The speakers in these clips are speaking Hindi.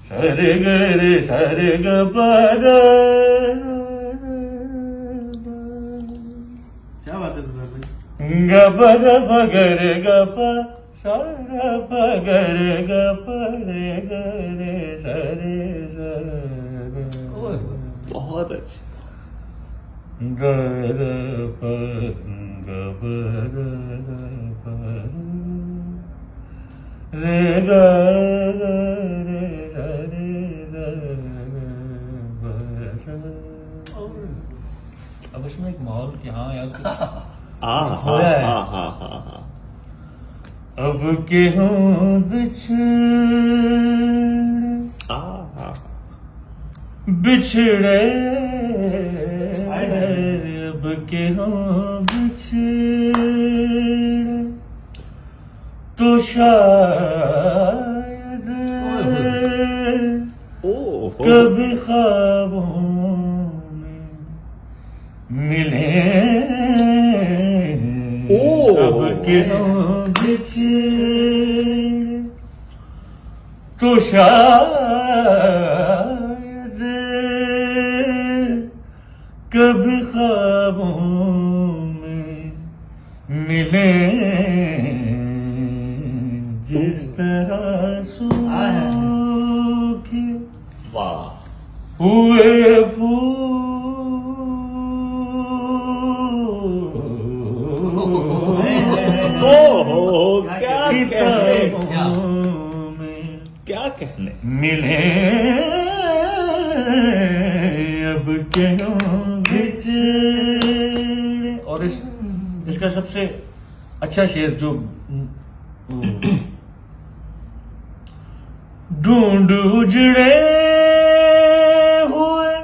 सरे गरे सरे ग प ग। क्या बात है तुषार भाई? ग प ग प ग रे ग प सा ग प ग रे ग प रे ग रे सरे ग। बहुत अच्छा। ग ग प ग प ग प रे ग रे रे अब उसमें एक माहौल कि हाँ यार कुछ खोया है। अब के हों बिछड़े अब के हों बिछड़े तो शायद कभी ख्वाबों में मिले। अब के हों बिछड़े तो शायद कभी ख्वाबों में मिले। जिस तरह सूखे हुए क्या कहने मिले। अब क्यों बिछड़े। और इसका सबसे अच्छा शेर जो ढूंढ उजड़े हुए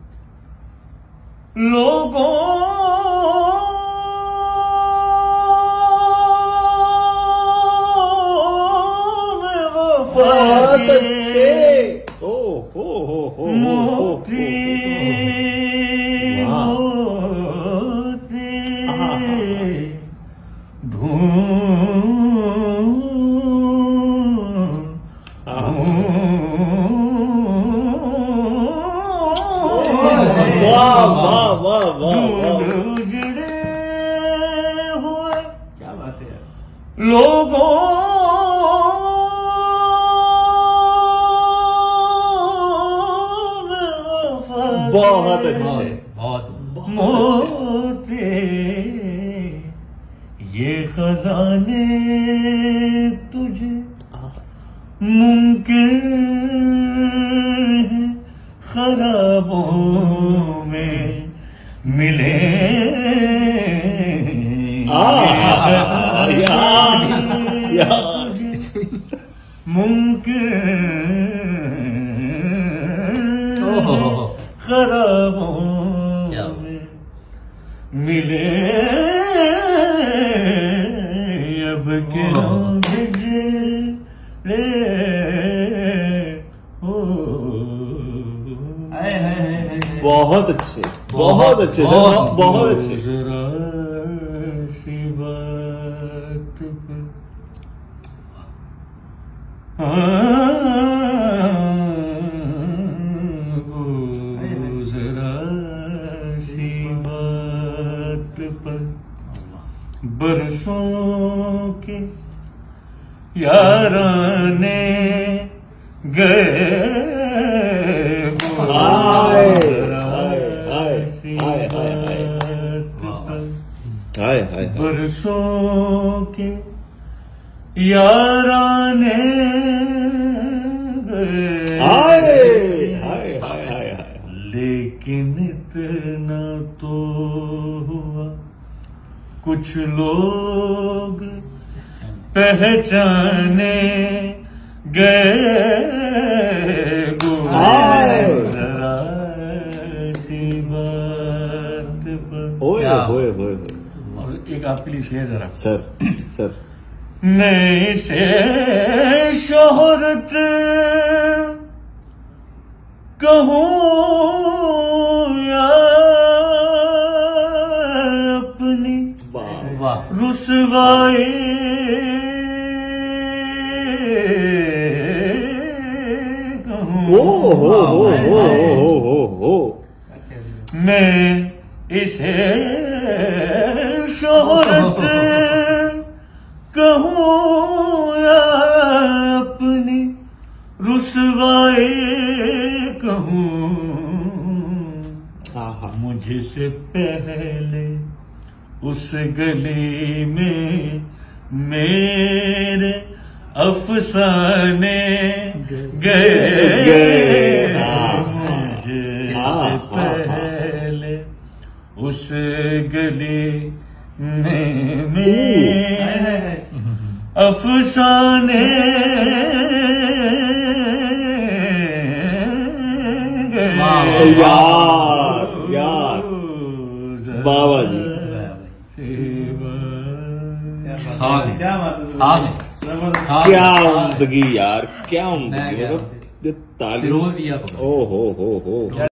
लोगों में वफा के मोती मोती उजड़े हुए क्या बात है यार? लोगों में वफा के बहुत अच्छे बहुत मोती ये खजाने तुझे मुमकिन है खराबों में मिले। मुमकिन खराबों में मिले। अब के बिछड़े हो। बहुत अच्छे बहुत अच्छे बहुत अच्छे। जरा सी बात पर जरा सी बात पर बरसों के याराने गए। बरसों के याराने गए लेकिन इतना तो हुआ कुछ लोग पहचाने गए। जरा सी बात पर और एक आपके लिए शेर जरा सर नहीं से शोहरत कहूँ या अपनी रुसवाई कहूँ हो। मैं इसे शोहरत कहूँ या अपनी रुसवाई कहूँ, मुझसे पहले उस गली में मेरे अफसाने गए, मुझसे पहले उस गली में मेरे अफसाने यार बाबा जी, क्या बात है, क्या उम्दगी यार, क्या उम्दगी, मतलब ताली। दिया ओ हो।